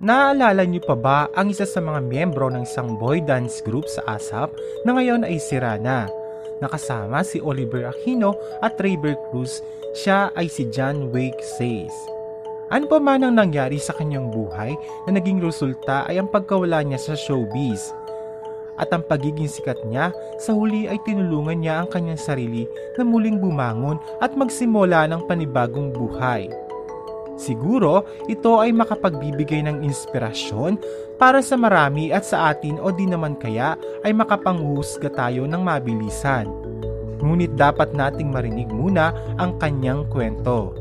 Naaalala niyo pa ba ang isa sa mga miyembro ng isang boy dance group sa ASAP na ngayon ay sira na? Nakasama si Oliver Aquino at Rayber Cruz, siya ay si John Wayne Sayce. Ano pa man ang nangyari sa kanyang buhay na naging resulta ay ang pagkawala niya sa showbiz. At ang pagiging sikat niya, sa huli ay tinulungan niya ang kanyang sarili na muling bumangon at magsimula ng panibagong buhay. Siguro, ito ay makapagbibigay ng inspirasyon para sa marami at sa atin o di naman kaya ay makapanghuhusga tayo ng mabilisan. Ngunit dapat nating marinig muna ang kanyang kwento.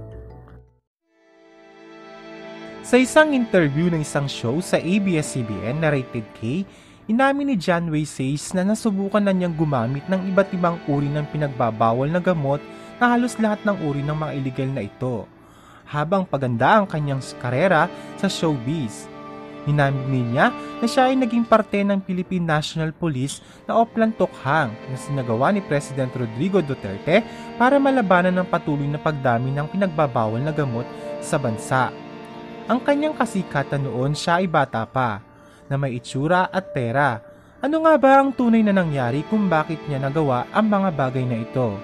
Sa isang interview ng isang show sa ABS-CBN na Rated K, inamin ni John Wayne Sayce na nasubukan na niyang gumamit ng iba't ibang uri ng pinagbabawal na gamot na halos lahat ng uri ng mga illegal na ito, habang paganda ang kanyang karera sa showbiz. Inamin niya na siya ay naging parte ng Philippine National Police na Oplan Tokhang na sinagawa ni President Rodrigo Duterte para malabanan ng patuloy na pagdami ng pinagbabawal na gamot sa bansa. Ang kanyang kasikatan noon, siya ay bata pa, na may itsura at pera. Ano nga ba ang tunay na nangyari kung bakit niya nagawa ang mga bagay na ito?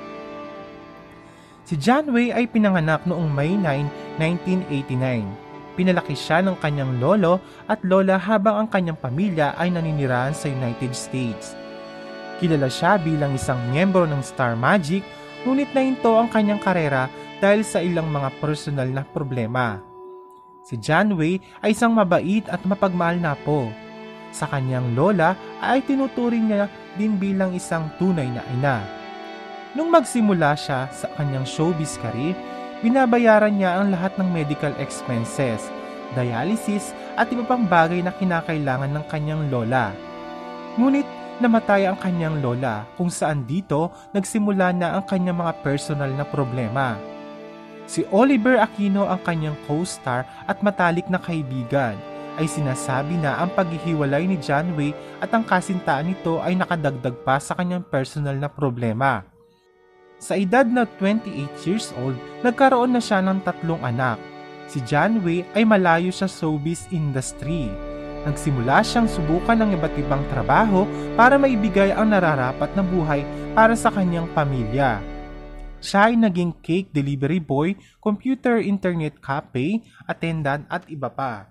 Si John Wayne ay pinanganak noong May 9, 1989. Pinalaki siya ng kanyang lolo at lola habang ang kanyang pamilya ay naninirahan sa United States. Kilala siya bilang isang miyembro ng Star Magic, ngunit nahinto ang kanyang karera dahil sa ilang mga personal na problema. Si John Wayne ay isang mabait at mapagmahal na apo. Sa kanyang lola ay tinuturing niya din bilang isang tunay na ina. Nung magsimula siya sa kanyang showbiz career, binabayaran niya ang lahat ng medical expenses, dialysis at iba pang bagay na kinakailangan ng kanyang lola. Ngunit namatay ang kanyang lola, kung saan dito nagsimula na ang kanyang mga personal na problema. Si Oliver Aquino, ang kanyang co-star at matalik na kaibigan, ay sinasabi na ang paghihiwalay ni John Wayne at ang kasintaan nito ay nakadagdag pa sa kanyang personal na problema. Sa edad na 28 years old, nagkaroon na siya ng 3 anak. Si John Wayne ay malayo sa showbiz industry. Nagsimula siyang subukan ng iba't ibang trabaho para maibigay ang nararapat na buhay para sa kanyang pamilya. Siya ay naging cake delivery boy, computer internet cafe, attendant at iba pa.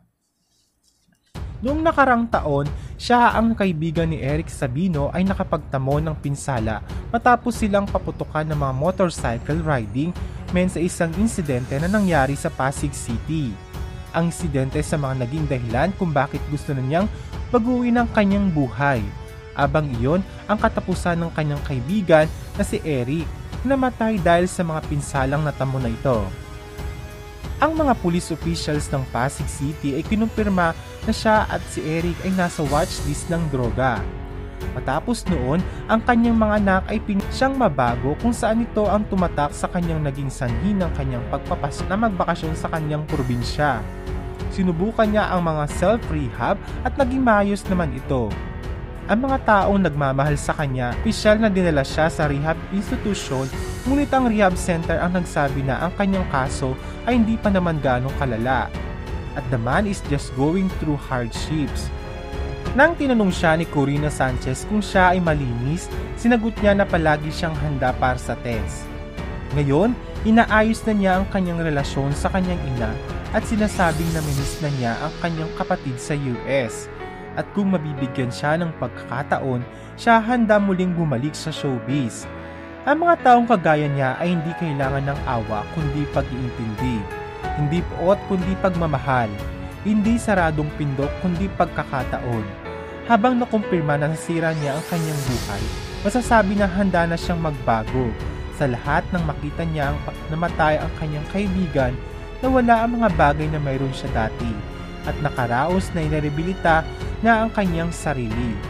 Noong nakarang taon, siya ang kaibigan ni Eric Sabino ay nakapagtamo ng pinsala matapos silang paputukan ng mga motorcycle riding men sa isang insidente na nangyari sa Pasig City. Ang insidente sa mga naging dahilan kung bakit gusto na niyang baguhin ang kanyang buhay. Abang iyon ang katapusan ng kanyang kaibigan na si Eric, na namatay dahil sa mga pinsalang natamo na ito. Ang mga police officials ng Pasig City ay kinumpirma na siya at si Eric ay nasa watchlist ng droga. Matapos noon, ang kanyang mga anak ay siyang mabago kung saan ito ang tumatak sa kanyang naging sanhi ng kanyang pagpapas na magbakasyon sa kanyang probinsya. Sinubukan niya ang mga self-rehab at naging maayos naman ito. Ang mga taong nagmamahal sa kanya, opisyal na dinala siya sa rehab institution, ngunit ang rehab center ang nagsabi na ang kanyang kaso ay hindi pa naman ganong kalala. At the man is just going through hardships. Nang tinanong siya ni Corina Sanchez kung siya ay malinis, sinagot niya na palagi siyang handa para sa test. Ngayon, inaayos na niya ang kanyang relasyon sa kanyang ina at sinasabing naminis na niya ang kanyang kapatid sa US. At kung mabibigyan siya ng pagkakataon, siya handa muling bumalik sa showbiz. Ang mga taong kagaya niya ay hindi kailangan ng awa kundi pag-iintindi. Hindi poot kundi pagmamahal. Hindi saradong pindok kundi pagkakataon. Habang nakumpirma na nasira niya ang kanyang buhay, masasabi na handa na siyang magbago. Sa lahat ng makita niya namatay ang kanyang kaibigan, na wala ang mga bagay na mayroon siya dati at nakaraos na inarebilita na ang kanyang sarili.